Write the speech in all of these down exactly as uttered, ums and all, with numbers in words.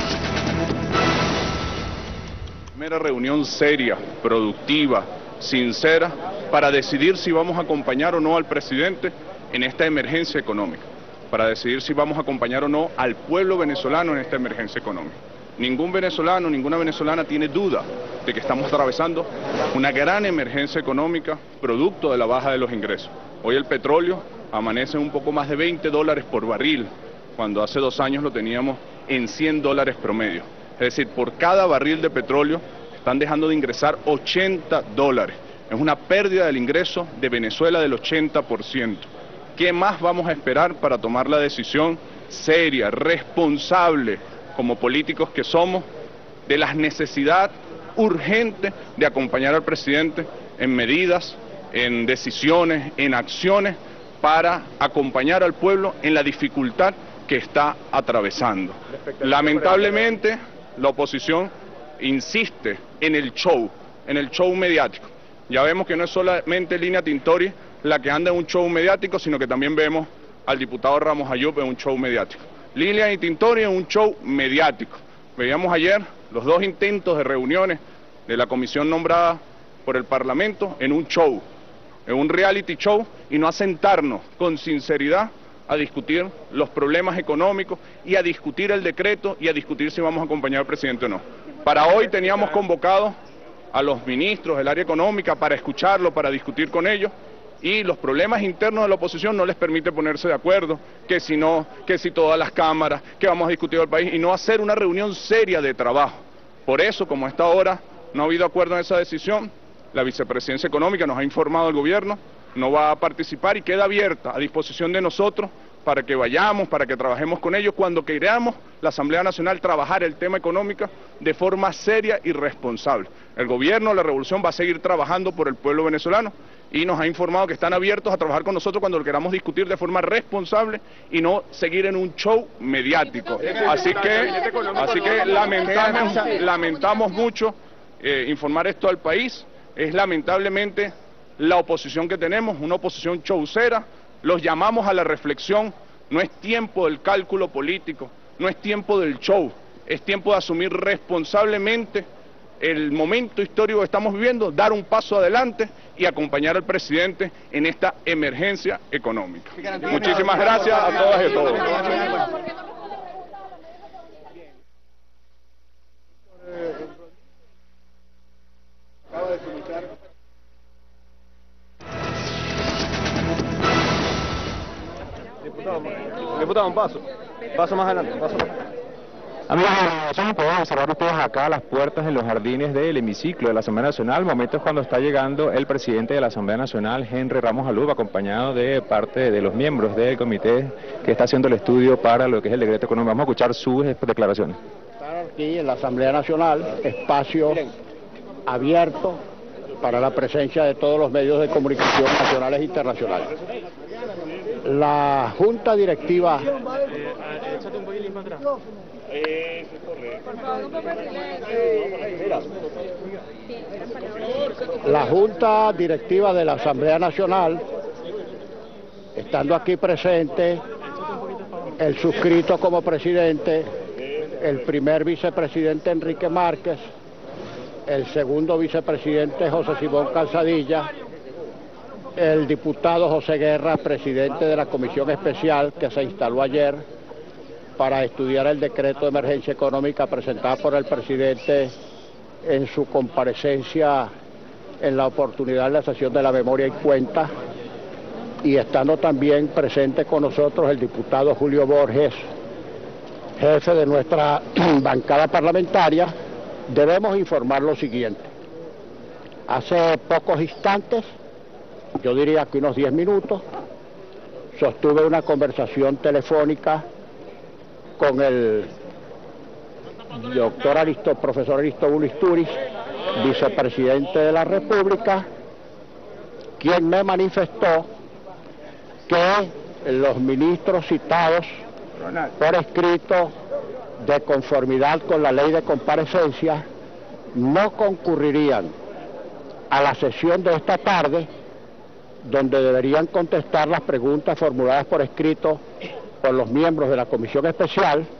Primera reunión seria, productiva, sincera, para decidir si vamos a acompañar o no al presidente en esta emergencia económica, para decidir si vamos a acompañar o no al pueblo venezolano en esta emergencia económica. Ningún venezolano, ninguna venezolana tiene duda de que estamos atravesando una gran emergencia económica producto de la baja de los ingresos. Hoy el petróleo amanece un poco más de veinte dólares por barril, cuando hace dos años lo teníamos en cien dólares promedio. Es decir, por cada barril de petróleo están dejando de ingresar ochenta dólares. Es una pérdida del ingreso de Venezuela del ochenta por ciento. ¿Qué más vamos a esperar para tomar la decisión seria, responsable, como políticos que somos, de la necesidad urgente de acompañar al presidente en medidas, en decisiones, en acciones, para acompañar al pueblo en la dificultad que está atravesando? Lamentablemente, la oposición insiste en el show, en el show mediático. Ya vemos que no es solamente Línea Tintori la que anda en un show mediático, sino que también vemos al diputado Ramos Ayub en un show mediático. Línea y Tintori en un show mediático. Veíamos ayer los dos intentos de reuniones de la comisión nombrada por el Parlamento en un show, en un reality show, y no a sentarnos con sinceridad a discutir los problemas económicos y a discutir el decreto y a discutir si vamos a acompañar al presidente o no. Para hoy teníamos convocado a los ministros del área económica para escucharlo, para discutir con ellos, y los problemas internos de la oposición no les permite ponerse de acuerdo, que si no, que si todas las cámaras, que vamos a discutir el país, y no hacer una reunión seria de trabajo. Por eso, como a esta hora no ha habido acuerdo en esa decisión, la vicepresidencia económica nos ha informado al gobierno, no va a participar y queda abierta a disposición de nosotros para que vayamos, para que trabajemos con ellos cuando queramos la Asamblea Nacional trabajar el tema económico de forma seria y responsable. El gobierno, la revolución, va a seguir trabajando por el pueblo venezolano y nos ha informado que están abiertos a trabajar con nosotros cuando lo queramos discutir de forma responsable y no seguir en un show mediático. Así que, así que lamentamos, lamentamos mucho eh, informar esto al país. Es lamentablemente la oposición que tenemos, una oposición showcera. Los llamamos a la reflexión. No es tiempo del cálculo político, no es tiempo del show, es tiempo de asumir responsablemente el momento histórico que estamos viviendo, dar un paso adelante y acompañar al presidente en esta emergencia económica. Muchísimas gracias a todas y a todos. Diputado, diputado, un paso, paso más adelante, paso más adelante. Amigos de la organización, pueden observar ustedes acá las puertas en los jardines del hemiciclo de la Asamblea Nacional, momentos cuando está llegando el presidente de la Asamblea Nacional, Henry Ramos Ayub, acompañado de parte de los miembros del comité que está haciendo el estudio para lo que es el decreto económico. Vamos a escuchar sus declaraciones. Estar aquí en la Asamblea Nacional, espacio abierto para la presencia de todos los medios de comunicación nacionales e internacionales. La Junta Directiva... La Junta Directiva de la Asamblea Nacional, estando aquí presente, el suscrito como presidente, el primer vicepresidente Enrique Márquez, el segundo vicepresidente José Simón Calzadilla, el diputado José Guerra, presidente de la Comisión Especial que se instaló ayer para estudiar el decreto de emergencia económica presentado por el presidente en su comparecencia en la oportunidad de la sesión de la memoria y cuenta, y estando también presente con nosotros el diputado Julio Borges, jefe de nuestra bancada parlamentaria, debemos informar lo siguiente. Hace pocos instantes, yo diría que unos diez minutos, sostuve una conversación telefónica con el doctor Aristo, profesor Aristóbulo Isturiz, vicepresidente de la República, quien me manifestó que los ministros citados por escrito, de conformidad con la ley de comparecencia, no concurrirían a la sesión de esta tarde, donde deberían contestar las preguntas formuladas por escrito por los miembros de la Comisión Especial,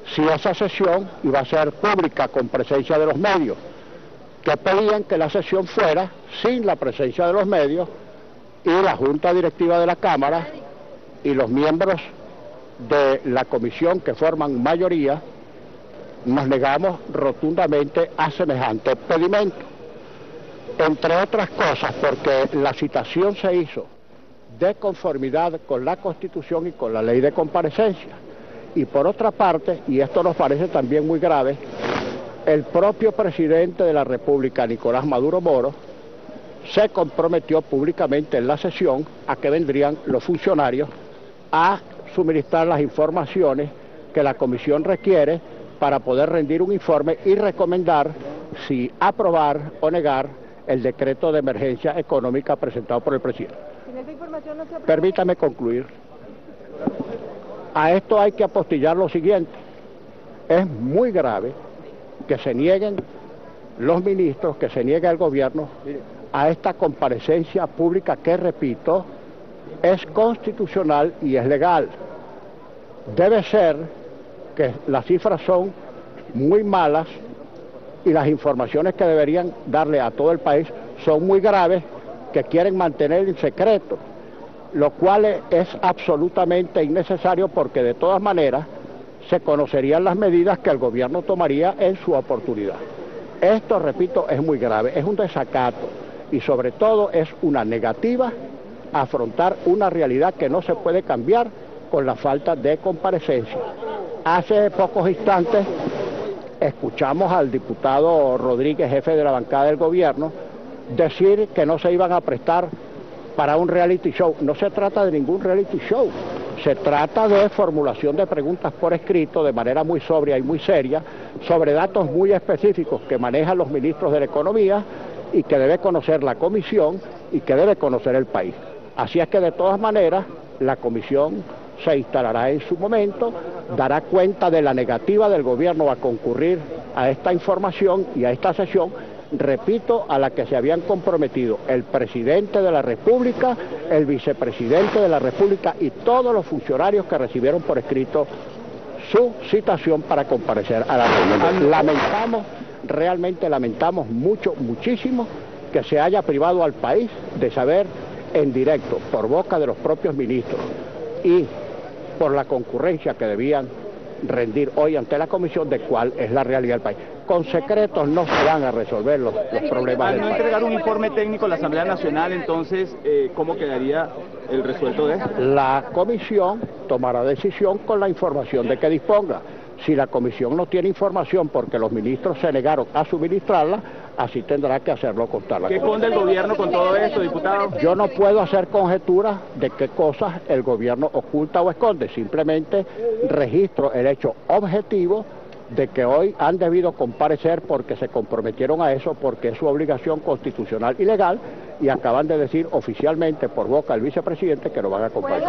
si esa sesión iba a ser pública con presencia de los medios, que pedían que la sesión fuera sin la presencia de los medios, y la Junta Directiva de la Cámara y los miembros de la comisión que forman mayoría nos negamos rotundamente a semejante pedimento, entre otras cosas porque la citación se hizo de conformidad con la Constitución y con la ley de comparecencia, y por otra parte, y esto nos parece también muy grave, el propio presidente de la República, Nicolás Maduro Moro, se comprometió públicamente en la sesión a que vendrían los funcionarios a suministrar las informaciones que la comisión requiere para poder rendir un informe y recomendar si aprobar o negar el decreto de emergencia económica presentado por el presidente. Sin esa información no se aprueba. Permítame concluir. A esto hay que apostillar lo siguiente. Es muy grave que se nieguen los ministros, que se niegue el gobierno a esta comparecencia pública que, repito, es constitucional y es legal. Debe ser que las cifras son muy malas y las informaciones que deberían darle a todo el país son muy graves, que quieren mantener en secreto, lo cual es absolutamente innecesario porque de todas maneras se conocerían las medidas que el gobierno tomaría en su oportunidad. Esto, repito, es muy grave, es un desacato y sobre todo es una negativa a afrontar una realidad que no se puede cambiar con la falta de comparecencia. Hace pocos instantes escuchamos al diputado Rodríguez, jefe de la bancada del gobierno, decir que no se iban a prestar para un reality show. No se trata de ningún reality show, se trata de formulación de preguntas por escrito de manera muy sobria y muy seria sobre datos muy específicos que manejan los ministros de la Economía y que debe conocer la Comisión y que debe conocer el país. Así es que de todas maneras la Comisión se instalará en su momento, dará cuenta de la negativa del gobierno a concurrir a esta información y a esta sesión, repito, a la que se habían comprometido el presidente de la República, el vicepresidente de la República y todos los funcionarios que recibieron por escrito su citación para comparecer a la reunión. Lamentamos, realmente lamentamos mucho, muchísimo que se haya privado al país de saber en directo, por boca de los propios ministros y por la concurrencia que debían rendir hoy ante la comisión, de cuál es la realidad del país. Con secretos no se van a resolver los, los problemas Al del no país. entregar un informe técnico a la Asamblea Nacional, entonces, eh, ¿cómo quedaría el resuelto de esto? La comisión tomará decisión con la información de que disponga. Si la comisión no tiene información porque los ministros se negaron a suministrarla, así tendrá que hacerlo constar la ¿Qué comisión. esconde el gobierno con todo esto, diputado? Yo no puedo hacer conjeturas de qué cosas el gobierno oculta o esconde, simplemente registro el hecho objetivo de que hoy han debido comparecer porque se comprometieron a eso, porque es su obligación constitucional y legal, y acaban de decir oficialmente por boca del vicepresidente que lo van a comparecer.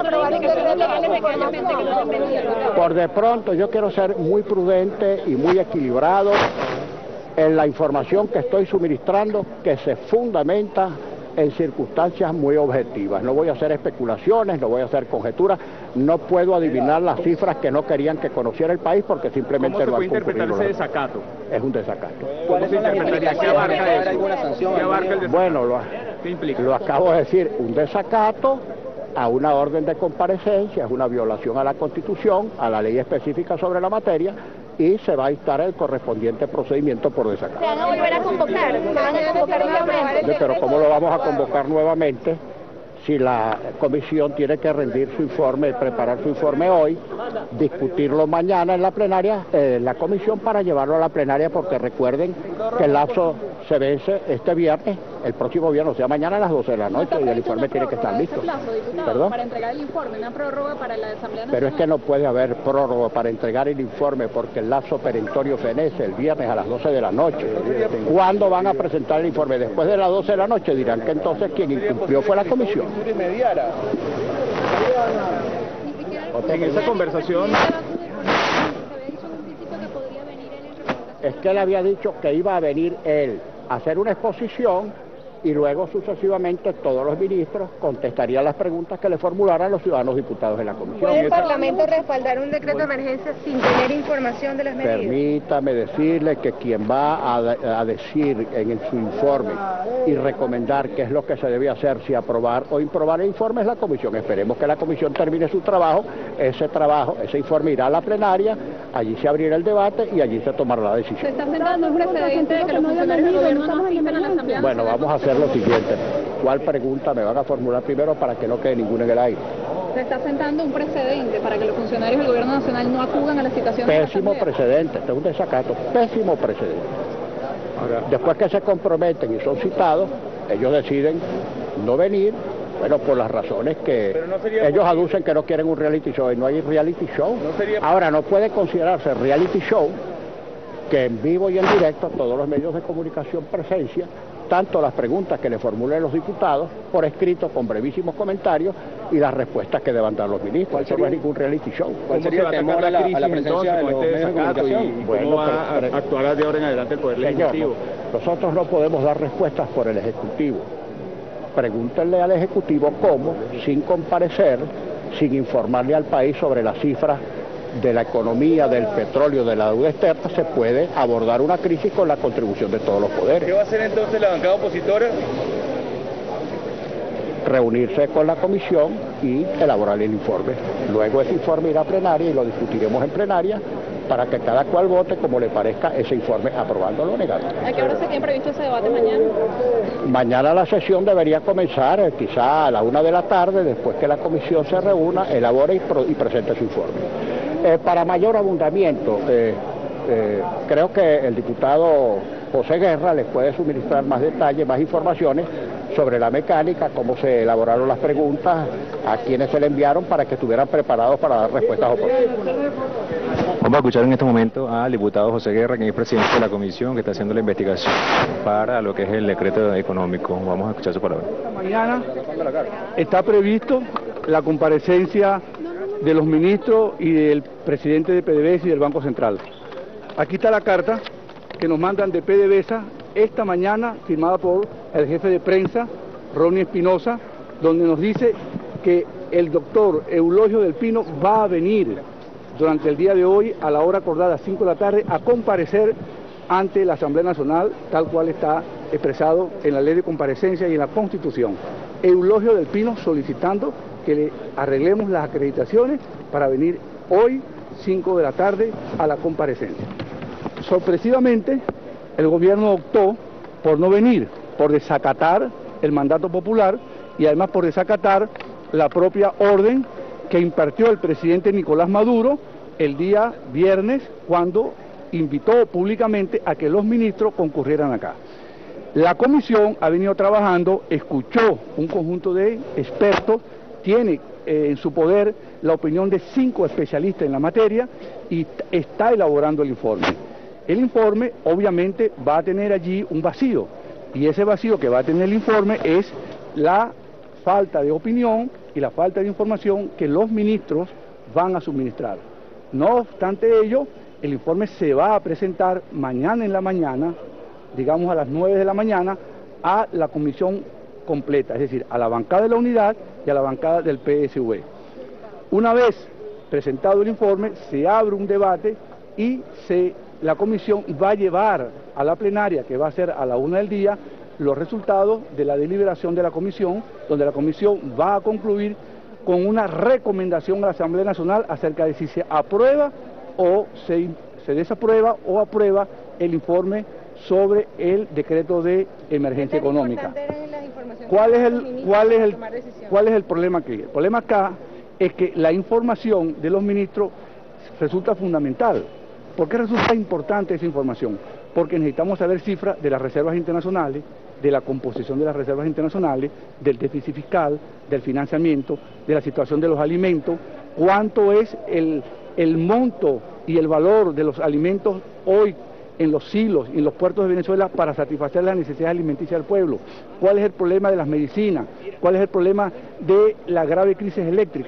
Por de pronto yo quiero ser muy prudente y muy equilibrado en la información que estoy suministrando, que se fundamenta en circunstancias muy objetivas. No voy a hacer especulaciones, no voy a hacer conjeturas, no puedo adivinar las cifras que no querían que conociera el país porque simplemente ¿Cómo se no puede han interpretar concurrido. ese desacato? Es un desacato. ¿Cómo se interpretaría? ¿Qué abarca eso? ¿Qué abarca el desacato? Bueno, lo, ¿Qué implica? lo acabo de decir, un desacato a una orden de comparecencia, es una violación a la Constitución, a la ley específica sobre la materia, y se va a dictar el correspondiente procedimiento por desacato. ¿Se van a volver a convocar? ¿Se van a convocar nuevamente? Pero ¿cómo lo vamos a convocar nuevamente si la comisión tiene que rendir su informe, preparar su informe hoy, discutirlo mañana en la plenaria, eh, en la comisión para llevarlo a la plenaria, porque recuerden que el lapso se vence este viernes, el próximo viernes, o sea, mañana a las doce de la noche, y el informe tiene que estar listo. ¿Perdón? Para entregar el informe, una prórroga para la Asamblea Nacional. Pero es que no puede haber prórroga para entregar el informe porque el lapso perentorio fenece el viernes a las doce de la noche. ¿Cuándo van a presentar el informe? Después de las doce de la noche dirán que entonces quien incumplió fue la comisión. En esa conversación... Es que él había dicho que iba a venir él a hacer una exposición y luego sucesivamente todos los ministros contestarían las preguntas que le formularan los ciudadanos diputados en la comisión. ¿Puede el Parlamento respaldar un decreto de emergencia sin tener información de las medidas? Permítame decirle que quien va a, a decir en su informe y recomendar qué es lo que se debe hacer, si aprobar o improbar el informe, es la comisión. Esperemos que la comisión termine su trabajo, ese trabajo, ese informe irá a la plenaria, allí se abrirá el debate y allí se tomará la decisión. ¿Se está sentando un precedente de que los funcionarios del gobierno no asistan a la Asamblea? Bueno, vamos a hacer lo siguiente. ¿Cuál pregunta me van a formular primero para que no quede ninguna en el aire? Se está sentando un precedente para que los funcionarios del gobierno nacional no acudan a la citación de la Pésimo Asamblea. precedente, este es un desacato, pésimo precedente. Ahora, después que se comprometen y son citados, ellos deciden no venir, bueno, por las razones que no sería ellos posible. aducen que no quieren un reality show, y no hay reality show. No sería... Ahora, no puede considerarse reality show que en vivo y en directo todos los medios de comunicación presencia tanto las preguntas que le formulen los diputados por escrito con brevísimos comentarios y las respuestas que deban dar los ministros. Eso no es ningún reality show. ¿Cuál sería el temor a la, a la presencia de los medios de comunicación? ¿Y Bueno, cómo va pero- a actuar de ahora en adelante el Poder Señor, Legislativo? nosotros no podemos dar respuestas por el Ejecutivo. Pregúntenle al Ejecutivo cómo, sin comparecer, sin informarle al país sobre las cifras de la economía, del petróleo, de la deuda externa, se puede abordar una crisis con la contribución de todos los ¿Qué poderes. va a hacer entonces la bancada opositora? Reunirse con la comisión y elaborar el informe. Luego ese informe irá a plenaria y lo discutiremos en plenaria para que cada cual vote como le parezca ese informe, aprobándolo o negándolo. ¿A qué hora se tiene previsto ese debate mañana? Mañana la sesión debería comenzar eh, quizá a la una de la tarde, después que la comisión se reúna, elabore y, pro- y presente su informe. Eh, para mayor abundamiento, eh, eh, creo que el diputado José Guerra les puede suministrar más detalles, más informaciones sobre la mecánica, cómo se elaboraron las preguntas, a quienes se le enviaron para que estuvieran preparados para dar respuestas oportunas. Vamos a escuchar en este momento al diputado José Guerra, quien es presidente de la comisión que está haciendo la investigación para lo que es el decreto económico. Vamos a escuchar su palabra. Mañana está previsto la comparecencia de los ministros y del presidente de PDVSA y del Banco Central. Aquí está la carta que nos mandan de PDVSA esta mañana, firmada por el jefe de prensa, Ronnie Espinosa, donde nos dice que el doctor Eulogio del Pino va a venir durante el día de hoy a la hora acordada, cinco de la tarde, a comparecer ante la Asamblea Nacional, tal cual está expresado en la ley de comparecencia y en la Constitución. Eulogio del Pino solicitando que le arreglemos las acreditaciones para venir hoy, cinco de la tarde, a la comparecencia. Sorpresivamente, el gobierno optó por no venir, por desacatar el mandato popular y además por desacatar la propia orden que impartió el presidente Nicolás Maduro el día viernes, cuando invitó públicamente a que los ministros concurrieran acá. La comisión ha venido trabajando, escuchó un conjunto de expertos, tiene eh, en su poder la opinión de cinco especialistas en la materia y está elaborando el informe. El informe obviamente va a tener allí un vacío, y ese vacío que va a tener el informe es la falta de opinión y la falta de información que los ministros van a suministrar. No obstante ello, el informe se va a presentar mañana en la mañana, digamos a las nueve de la mañana, a la comisión completa, es decir, a la bancada de la unidad y a la bancada del P S V. Una vez presentado el informe, se abre un debate y se, la comisión va a llevar a la plenaria, que va a ser a la una del día, los resultados de la deliberación de la comisión, donde la comisión va a concluir con una recomendación a la Asamblea Nacional acerca de si se aprueba o se, se desaprueba o aprueba el informe sobre el decreto de emergencia económica. ¿Cuál es el, cuál es el, cuál es el problema aquí? El problema acá es que la información de los ministros resulta fundamental. ¿Por qué resulta importante esa información? Porque necesitamos saber cifras de las reservas internacionales, de la composición de las reservas internacionales, del déficit fiscal, del financiamiento, de la situación de los alimentos, cuánto es el, el monto y el valor de los alimentos hoy en los silos y en los puertos de Venezuela para satisfacer las necesidades alimenticias del pueblo, cuál es el problema de las medicinas, cuál es el problema de la grave crisis eléctrica.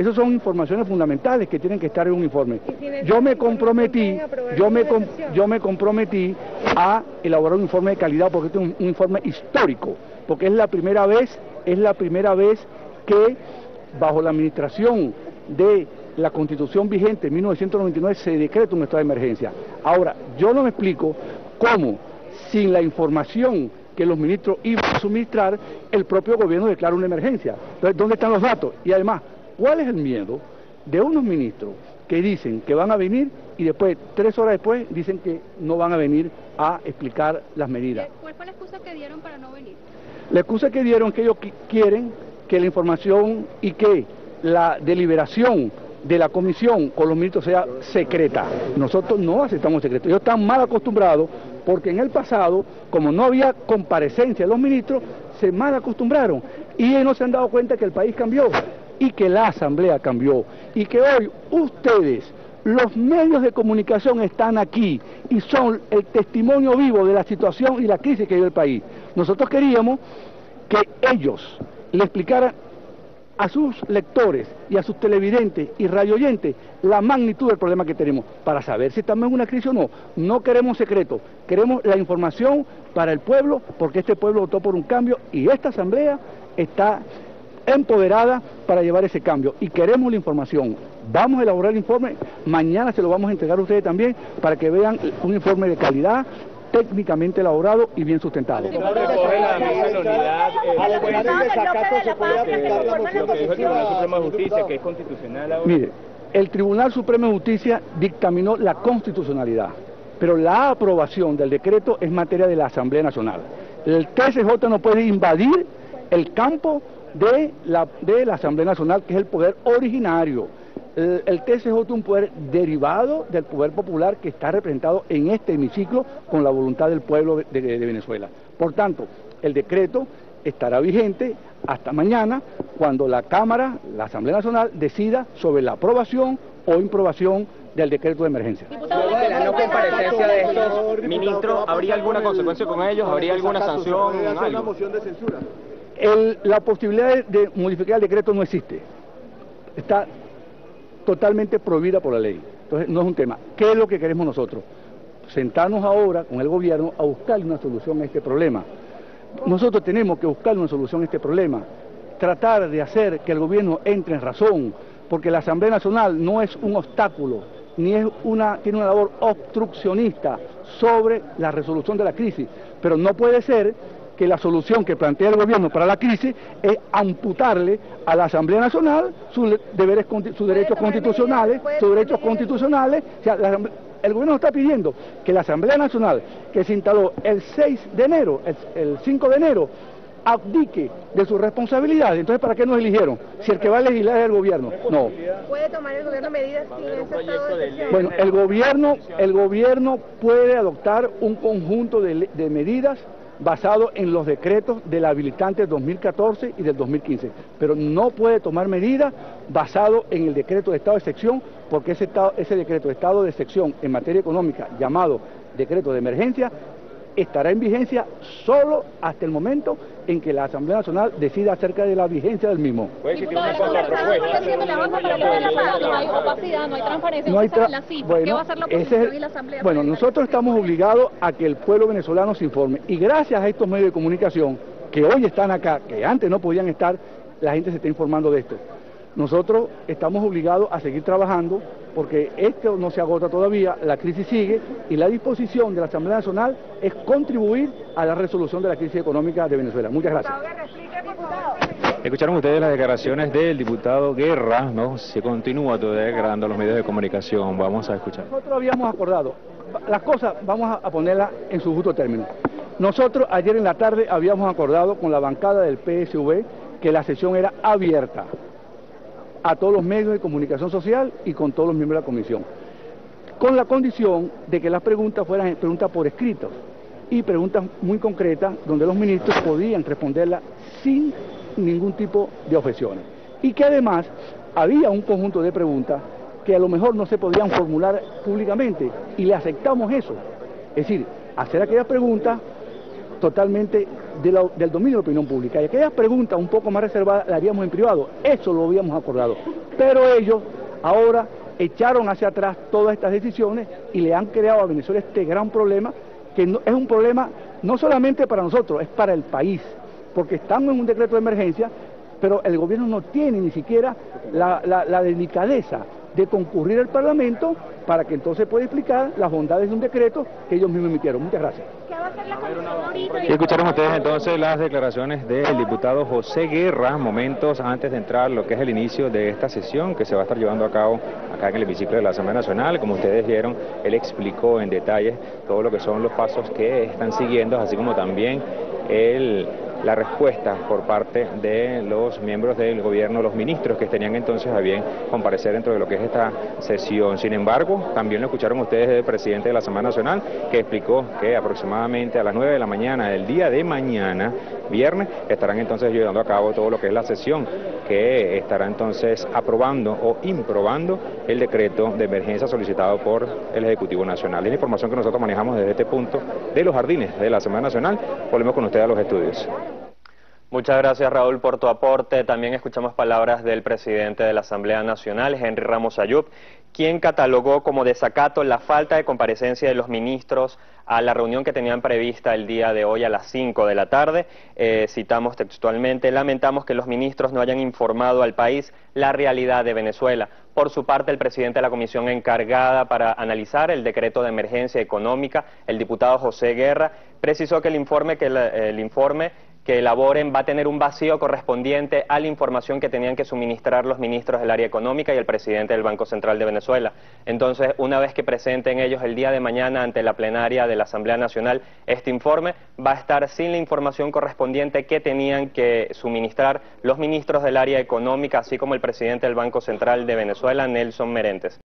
Esas son informaciones fundamentales que tienen que estar en un informe. Yo me comprometí, yo me, com yo me comprometí a elaborar un informe de calidad porque este es un, un informe histórico, porque es la primera vez, es la primera vez que bajo la administración de la Constitución vigente en mil novecientos noventa y nueve se decreta un estado de emergencia. Ahora, yo no me explico cómo, sin la información que los ministros iban a suministrar, el propio gobierno declara una emergencia. Entonces, ¿dónde están los datos? Y además, ¿cuál es el miedo de unos ministros que dicen que van a venir y después, tres horas después, dicen que no van a venir a explicar las medidas? ¿Cuál fue la excusa que dieron para no venir? La excusa que dieron es que ellos quieren que la información y que la deliberación de la comisión con los ministros sea secreta. Nosotros no aceptamos secreto. Ellos están mal acostumbrados porque en el pasado, como no había comparecencia de los ministros, se mal acostumbraron y ellos no se han dado cuenta que el país cambió y que la asamblea cambió y que hoy ustedes, los medios de comunicación, están aquí y son el testimonio vivo de la situación y la crisis que vive el país. Nosotros queríamos que ellos le explicaran a sus lectores y a sus televidentes y radioyentes la magnitud del problema que tenemos, para saber si estamos en una crisis o no. No queremos secretos, queremos la información para el pueblo, porque este pueblo votó por un cambio y esta asamblea está empoderada para llevar ese cambio y queremos la información. Vamos a elaborar el informe, mañana se lo vamos a entregar a ustedes también para que vean un informe de calidad, técnicamente elaborado y bien sustentado. ¿Cómo recoge la mesa de la unidad lo que dijo el Tribunal Supremo de Justicia, que es constitucional ahora? Mire, el Tribunal Supremo de Justicia dictaminó la constitucionalidad, pero la aprobación del decreto es materia de la Asamblea Nacional. El T S J no puede invadir el campo de la, de la Asamblea Nacional, que es el poder originario. El, el T S J es un poder derivado del poder popular que está representado en este hemiciclo con la voluntad del pueblo de, de, de Venezuela. Por tanto, el decreto estará vigente hasta mañana, cuando la Cámara, la Asamblea Nacional, decida sobre la aprobación o improbación del decreto de emergencia. Luego de la no comparecencia de estos ministros, ¿habría alguna consecuencia con ellos? ¿Habría alguna sanción? ¿Una moción de censura? El, la posibilidad de, de modificar el decreto no existe. Está totalmente prohibida por la ley. Entonces no es un tema. ¿Qué es lo que queremos nosotros? Sentarnos ahora con el gobierno a buscarle una solución a este problema. Nosotros tenemos que buscarle una solución a este problema, tratar de hacer que el gobierno entre en razón, porque la Asamblea Nacional no es un obstáculo, ni es una, tiene una labor obstruccionista sobre la resolución de la crisis, pero no puede ser que la solución que plantea el gobierno para la crisis es amputarle a la Asamblea Nacional sus deberes, sus derechos constitucionales, sus derechos constitucionales. O sea, la, el gobierno está pidiendo que la Asamblea Nacional, que se instaló el seis de enero, el, el cinco de enero, abdique de sus responsabilidades. Entonces, ¿para qué nos eligieron? Si el que va a legislar es el gobierno. No. ¿Puede tomar el gobierno medidas sin ese estado de excepción? Bueno, el gobierno, el gobierno puede adoptar un conjunto de, de medidas basado en los decretos del habilitante dos mil catorce y del dos mil quince, pero no puede tomar medidas basado en el decreto de estado de excepción, porque ese, estado, ese decreto de estado de excepción en materia económica, llamado decreto de emergencia, estará en vigencia solo hasta el momento en que la Asamblea Nacional decida acerca de la vigencia del mismo. ¿Puede existir una contrapropuesta? No hay opacidad, no hay transparencia, no hay tra la cifra. bueno, ¿Qué va a hacer la oposición es, y la Asamblea? Bueno, nosotros estamos obligados a que el pueblo venezolano se informe, y gracias a estos medios de comunicación que hoy están acá, que antes no podían estar, la gente se está informando de esto. Nosotros estamos obligados a seguir trabajando porque esto no se agota todavía, la crisis sigue y la disposición de la Asamblea Nacional es contribuir a la resolución de la crisis económica de Venezuela. Muchas gracias. Escucharon ustedes las declaraciones del diputado Guerra, ¿no? Se continúa todavía declarando a los medios de comunicación. Vamos a escuchar. Nosotros habíamos acordado, las cosas vamos a ponerlas en su justo término. Nosotros ayer en la tarde habíamos acordado con la bancada del P S V que la sesión era abierta a todos los medios de comunicación social y con todos los miembros de la comisión, con la condición de que las preguntas fueran preguntas por escrito y preguntas muy concretas donde los ministros podían responderlas sin ningún tipo de objeciones, y que además había un conjunto de preguntas que a lo mejor no se podían formular públicamente y le aceptamos eso, es decir, hacer aquellas preguntas totalmente de la, del dominio de la opinión pública. Y aquellas preguntas un poco más reservadas las haríamos en privado, eso lo habíamos acordado. Pero ellos ahora echaron hacia atrás todas estas decisiones y le han creado a Venezuela este gran problema, que no, es un problema no solamente para nosotros, es para el país, porque estamos en un decreto de emergencia, pero el gobierno no tiene ni siquiera la, la, la delicadeza de concurrir al Parlamento para que entonces pueda explicar las bondades de un decreto que ellos mismos emitieron. Muchas gracias. ¿Qué va a hacer la comisión ahorita? Y escucharon ustedes entonces las declaraciones del diputado José Guerra, momentos antes de entrar lo que es el inicio de esta sesión que se va a estar llevando a cabo acá en el hemiciclo de la Asamblea Nacional. Como ustedes vieron, él explicó en detalle todo lo que son los pasos que están siguiendo, así como también el... la respuesta por parte de los miembros del gobierno, los ministros que tenían entonces a bien comparecer dentro de lo que es esta sesión. Sin embargo, también lo escucharon ustedes del presidente de la Asamblea Nacional, que explicó que aproximadamente a las nueve de la mañana del día de mañana, viernes, estarán entonces llevando a cabo todo lo que es la sesión, que estará entonces aprobando o improbando el decreto de emergencia solicitado por el Ejecutivo Nacional. Es la información que nosotros manejamos desde este punto de los jardines de la Asamblea Nacional. Volvemos con ustedes a los estudios. Muchas gracias, Raúl, por tu aporte. También escuchamos palabras del presidente de la Asamblea Nacional, Henry Ramos Ayub, quien catalogó como desacato la falta de comparecencia de los ministros a la reunión que tenían prevista el día de hoy a las cinco de la tarde. Eh, citamos textualmente: lamentamos que los ministros no hayan informado al país la realidad de Venezuela. Por su parte, el presidente de la comisión encargada para analizar el decreto de emergencia económica, el diputado José Guerra, precisó que el informe que el, el informe que elaboren va a tener un vacío correspondiente a la información que tenían que suministrar los ministros del área económica y el presidente del Banco Central de Venezuela. Entonces, una vez que presenten ellos el día de mañana ante la plenaria de la Asamblea Nacional este informe, va a estar sin la información correspondiente que tenían que suministrar los ministros del área económica, así como el presidente del Banco Central de Venezuela, Nelson Merentes.